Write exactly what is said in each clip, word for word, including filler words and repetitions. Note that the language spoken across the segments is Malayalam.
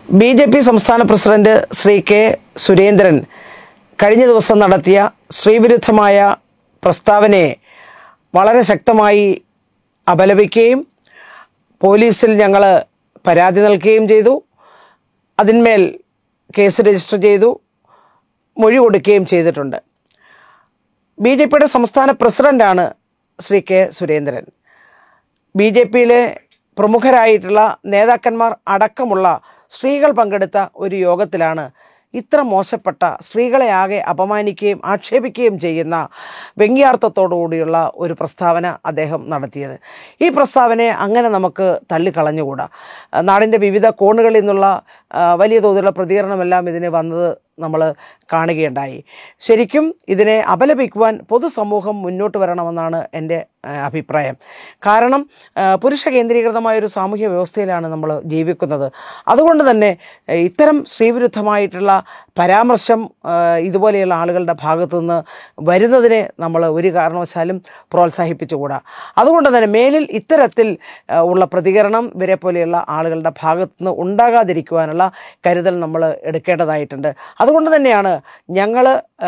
ബി ജെ പി സംസ്ഥാന പ്രസിഡന്റ് ശ്രീ കെ സുരേന്ദ്രൻ കഴിഞ്ഞ ദിവസം നടത്തിയ സ്ത്രീവിരുദ്ധമായ പ്രസ്താവനയെ വളരെ ശക്തമായി അപലപിക്കുകയും പോലീസിൽ ഞങ്ങൾ പരാതി നൽകുകയും ചെയ്തു. അതിന്മേൽ കേസ് രജിസ്റ്റർ ചെയ്തു, മൊഴി കൊടുക്കുകയും ചെയ്തിട്ടുണ്ട്. ബി ജെ പിയുടെ സംസ്ഥാന പ്രസിഡൻ്റാണ് Shri K Surendran. B J പിയിലെ പ്രമുഖരായിട്ടുള്ള നേതാക്കന്മാർ അടക്കമുള്ള സ്ത്രീകൾ പങ്കെടുത്ത ഒരു യോഗത്തിലാണ് ഇത്ര മോശപ്പെട്ട, സ്ത്രീകളെ ആകെ അപമാനിക്കുകയും ആക്ഷേപിക്കുകയും ചെയ്യുന്ന വ്യംഗ്യാർത്ഥത്തോടുകൂടിയുള്ള ഒരു പ്രസ്താവന അദ്ദേഹം നടത്തിയത്. ഈ പ്രസ്താവനയെ അങ്ങനെ നമുക്ക് തള്ളിക്കളഞ്ഞുകൂടാ. നാടിൻ്റെ വിവിധ കോണുകളിൽ നിന്നുള്ള വലിയ തോതിലുള്ള പ്രതികരണമെല്ലാം ഇതിന് വന്നത് നമ്മൾ കാണുകയുണ്ടായി. ശരിക്കും ഇതിനെ അപലപിക്കുവാൻ പൊതുസമൂഹം മുന്നോട്ട് വരണമെന്നാണ് എൻ്റെ അഭിപ്രായം. കാരണം പുരുഷ കേന്ദ്രീകൃതമായൊരു സാമൂഹ്യ വ്യവസ്ഥയിലാണ് നമ്മൾ ജീവിക്കുന്നത്. അതുകൊണ്ട് തന്നെ ഇത്തരം സ്ത്രീവിരുദ്ധമായിട്ടുള്ള പരാമർശം ഇതുപോലെയുള്ള ആളുകളുടെ ഭാഗത്തു നിന്ന് വരുന്നതിനെ നമ്മൾ ഒരു കാരണവശാലും പ്രോത്സാഹിപ്പിച്ചുകൂടാ. അതുകൊണ്ട് തന്നെ മേലിൽ ഇത്തരത്തിൽ ഉള്ള പ്രതികരണം ഇവരെ പോലെയുള്ള ആളുകളുടെ ഭാഗത്തു നിന്ന് ഉണ്ടാകാതിരിക്കുവാനുള്ള കരുതൽ നമ്മൾ എടുക്കേണ്ടതായിട്ടുണ്ട്. അതുകൊണ്ട് തന്നെയാണ് ഞങ്ങൾ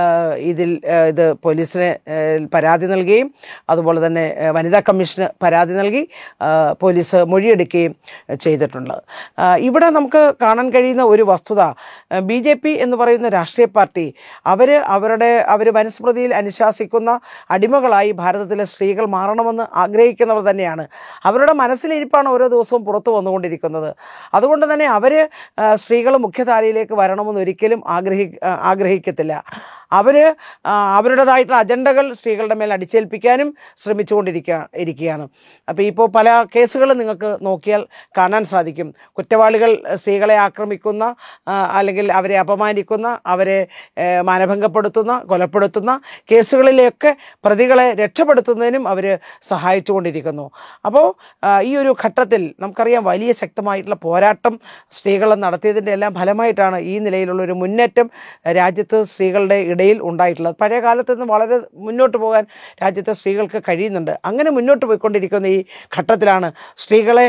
ഇതിൽ ഇത് പോലീസിന് പരാതി നൽകുകയും അതുപോലെ തന്നെ വനിതാ കമ്മീഷന് പരാതി നൽകി പോലീസ് മൊഴിയെടുക്കുകയും ചെയ്തിട്ടുള്ളത്. ഇവിടെ നമുക്ക് കാണാൻ കഴിയുന്ന ഒരു വസ്തുത, ബി ജെ പി എന്ന് പറയുന്ന രാഷ്ട്രീയ പാർട്ടി അവർ അവരുടെ അവർ മനുസ്മൃതിയിൽ അനുശാസിക്കുന്ന അടിമകളായി ഭാരതത്തിലെ സ്ത്രീകൾ മാറണമെന്ന് ആഗ്രഹിക്കുന്നവർ തന്നെയാണ്. അവരുടെ മനസ്സിലിരിപ്പാണ് ഓരോ ദിവസവും പുറത്തു വന്നുകൊണ്ടിരിക്കുന്നത്. അതുകൊണ്ട് തന്നെ അവർ സ്ത്രീകൾ മുഖ്യധാരയിലേക്ക് വരണമെന്ന് ഒരിക്കലും ആഗ്രഹി ആഗ്രഹിക്കത്തില്ല. അവർ അവരുടേതായിട്ടുള്ള അജണ്ടകൾ സ്ത്രീകളുടെ മേൽ അടിച്ചേൽപ്പിക്കാനും ശ്രമിച്ചുകൊണ്ടിരിക്കുക ഇരിക്കുകയാണ്. അപ്പോൾ ഇപ്പോൾ പല കേസുകളും നിങ്ങൾക്ക് നോക്കിയാൽ കാണാൻ സാധിക്കും. കുറ്റവാളികൾ സ്ത്രീകളെ ആക്രമിക്കുന്ന അല്ലെങ്കിൽ അവരെ അപമാനിക്കുന്ന, അവരെ മാനഭംഗപ്പെടുത്തുന്ന, കൊലപ്പെടുത്തുന്ന കേസുകളിലെയൊക്കെ പ്രതികളെ രക്ഷപ്പെടുത്തുന്നതിനും അവർ സഹായിച്ചു കൊണ്ടിരിക്കുന്നു. അപ്പോൾ ഈ ഒരു ഘട്ടത്തിൽ നമുക്കറിയാം വലിയ ശക്തമായിട്ടുള്ള പോരാട്ടം സ്ത്രീകൾ നടത്തിയതിൻ്റെ എല്ലാം ഫലമായിട്ടാണ് ഈ നിലയിലുള്ളൊരു മുന്നേറ്റം രാജ്യത്ത് സ്ത്രീകളുടെ ഇടയിൽ ഉണ്ടായിട്ടുള്ളത്. പഴയ കാലത്ത് നിന്ന് വളരെ മുന്നോട്ട് പോകാൻ രാജ്യത്തെ സ്ത്രീകൾക്ക് കഴിയുന്നുണ്ട്. അങ്ങനെ മുന്നോട്ട് പോയിക്കൊണ്ടിരിക്കുന്ന ഈ ഘട്ടത്തിലാണ് സ്ത്രീകളെ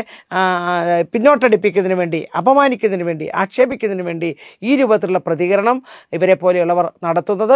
പിന്നോട്ടടിപ്പിക്കുന്നതിന് വേണ്ടി, അപമാനിക്കുന്നതിന് വേണ്ടി, ആക്ഷേപിക്കുന്നതിന് വേണ്ടി ഈ രൂപത്തിലുള്ള പ്രതികരണം ഇവരെ പോലെയുള്ളവർ നടത്തുന്നത്.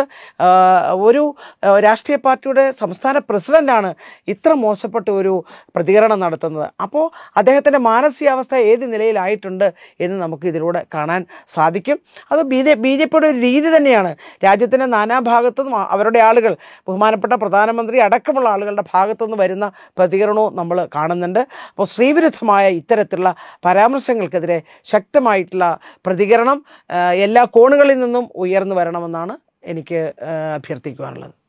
ഒരു രാഷ്ട്രീയ പാർട്ടിയുടെ സംസ്ഥാന പ്രസിഡൻ്റാണ് ഇത്ര മോശപ്പെട്ട ഒരു പ്രതികരണം നടത്തുന്നത്. അപ്പോൾ അദ്ദേഹത്തിൻ്റെ മാനസികാവസ്ഥ ഏത് നിലയിലായിട്ടുണ്ട് എന്ന് നമുക്ക് ഇതിലൂടെ കാണാൻ സാധിക്കും. അത് ബി ജെ ബി ജെ പിയുടെ ഒരു രീതി തന്നെയാണ്. രാജ്യത്തിൻ്റെ നാനാഭാഗത്തുനിന്നും അവരുടെ ആളുകൾ, ബഹുമാനപ്പെട്ട പ്രധാനമന്ത്രി അടക്കമുള്ള ആളുകളുടെ ഭാഗത്തുനിന്ന് വരുന്ന പ്രതികരണവും നമ്മൾ കാണുന്നുണ്ട്. അപ്പോൾ സ്ത്രീവിരുദ്ധമായ ഇത്തരത്തിലുള്ള പരാമർശങ്ങൾക്കെതിരെ ശക്തമായിട്ടുള്ള പ്രതികരണം എല്ലാ കോണുകളിൽ നിന്നും ഉയർന്നു വരണമെന്നാണ് എനിക്ക് അഭ്യർത്ഥിക്കുവാനുള്ളത്.